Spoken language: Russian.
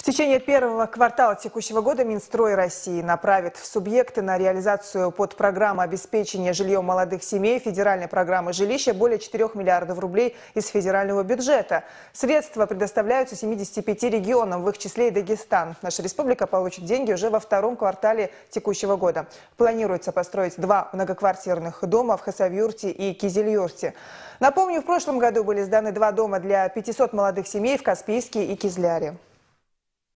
течение первого квартала текущего года Минстрой России направит в субъекты на реализацию подпрограммы обеспечения жильем молодых семей федеральной программы жилища более 4 миллиардов рублей из федерального бюджета. Средства предоставляются 75 регионам, в их числе и Дагестан. Наша республика получит деньги уже во втором квартале текущего года. Планируется построить 2 многоквартирных дома в Хасавюрте и Кизилюрте. Напомню, в прошлом году были сданы 2 дома для 500 молодых семей в Каспийске и Кизляре.